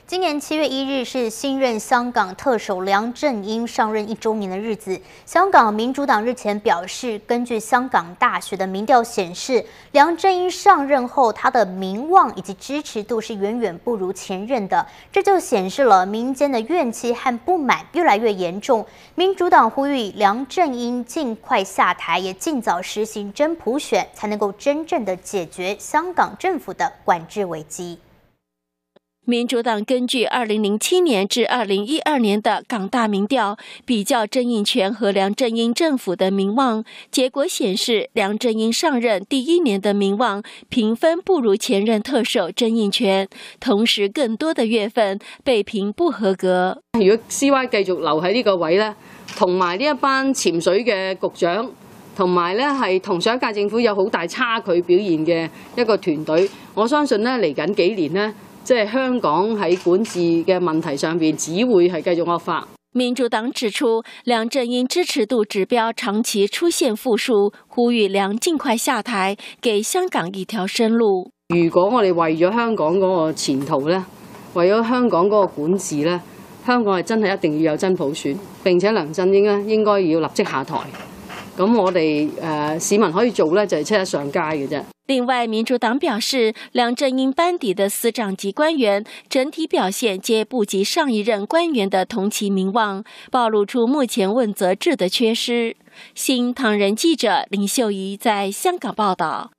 今年7月1日是新任香港特首梁振英上任1周年的日子。香港民主党日前表示，根据香港大学的民调显示，梁振英上任后，他的民望以及支持度是远远不如前任的，这就显示了民间的怨气和不满越来越严重。民主党呼吁梁振英尽快下台，也尽早实行真普选，才能够真正的解决香港政府的管制危机。 民主党根据2007年至2012年的港大民调，比较曾荫权和梁振英政府的民望，结果显示，梁振英上任第1年的民望评分不如前任特首曾荫權，同時更多的月份被評不合格。 如果 CY 繼續留喺呢個位呢，同埋呢一班潛水嘅局長，同埋咧係同上一屆政府有好大差距表現嘅一個團隊，我相信咧嚟緊幾年呢，即係香港喺管治嘅問題上邊，只會係繼續惡化。 民主黨指出，梁振英支持度指標長期出現負數，呼籲梁盡快下台，給香港一條生路。 如果我哋為咗香港嗰個前途咧，為咗香港嗰個管治咧，香港係真係一定要有真普選，並且梁振英咧應該要立即下台。咁我哋市民可以做咧，就係七日上街嘅啫。 另外，民主黨表示，梁振英班底的司長級官員整體表現皆不及上一任官員的同期民望，暴露出目前問責制的缺失。新唐人記者林秀儀在香港報道。